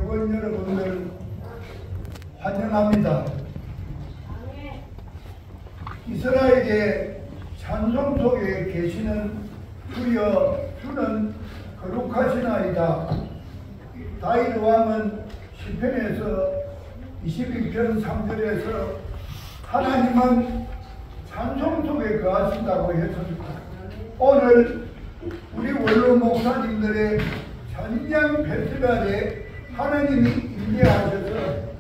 회원 여러분들 환영합니다. 이스라엘의 찬송 속에 계시는 주여 주는 거룩하시나이다. 다윗 왕은 시편에서 21편 3절에서 하나님은 찬송 속에 거하신다고 했습니다. 오늘 우리 원로 목사님들의 찬양 페스티벌에 하나님이 임재하셔서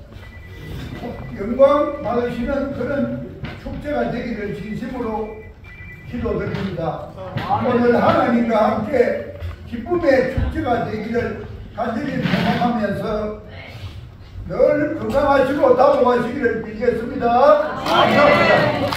영광 받으시는 그런 축제가 되기를 진심으로 기도드립니다. 오늘 하나님과 함께 기쁨의 축제가 되기를 간절히 소망하면서 늘 건강하시고 다복하시기를 빌겠습니다. 감사합니다.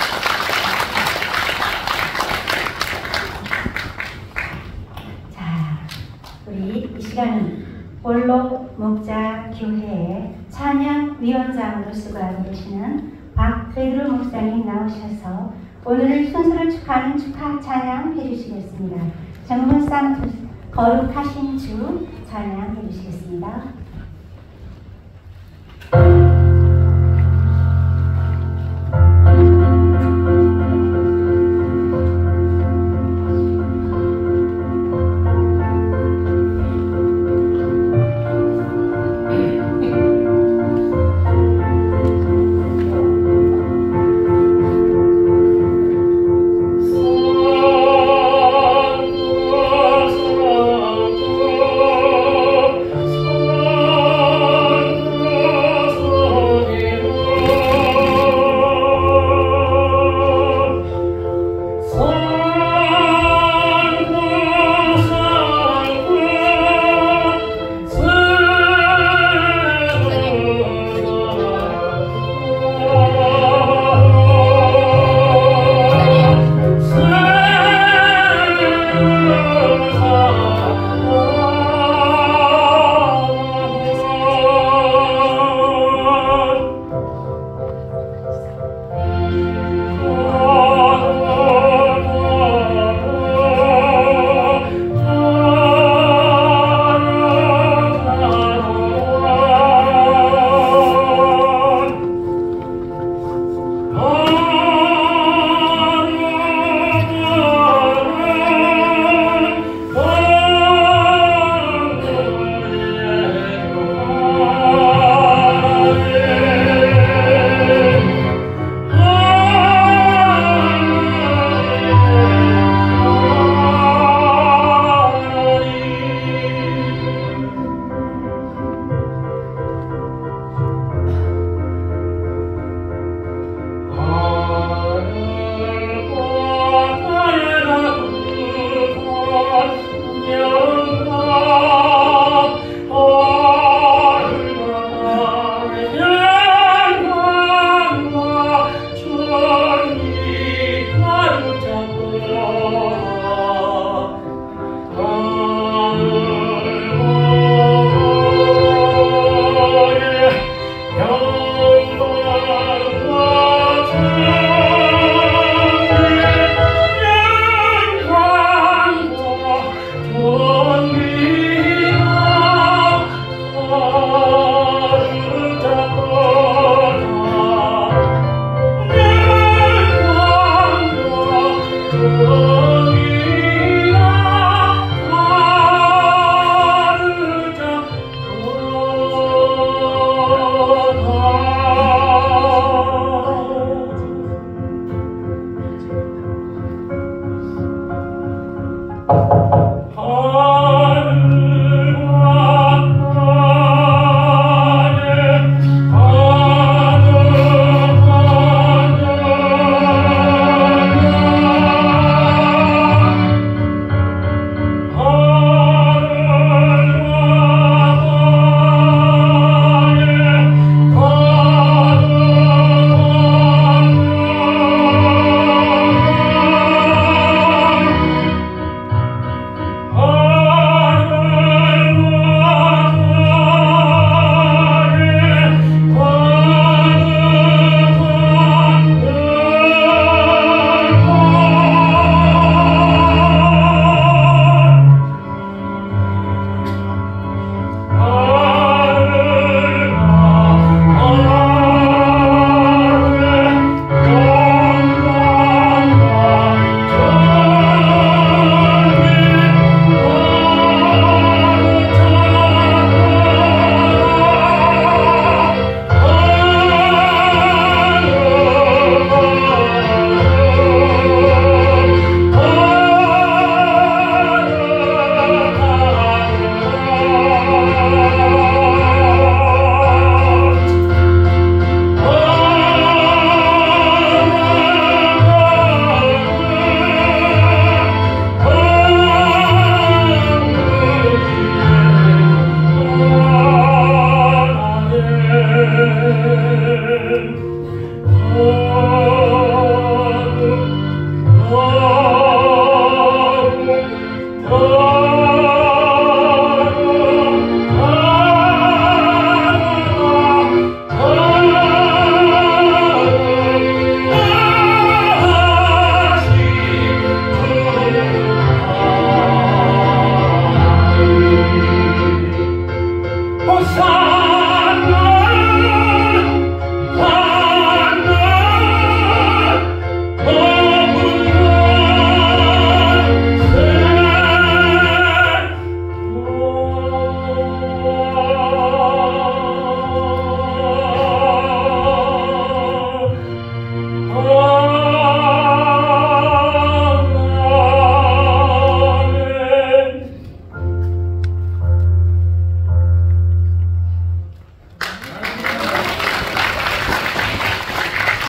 자, 우리 이 시간은 원로 목자 교회의 찬양위원장으로 수고하고 계시는 박베드로 목사님 나오셔서 오늘을 순서를 축하하는 축하 찬양 해주시겠습니다. 정문상 거룩하신 주 찬양 해주시겠습니다.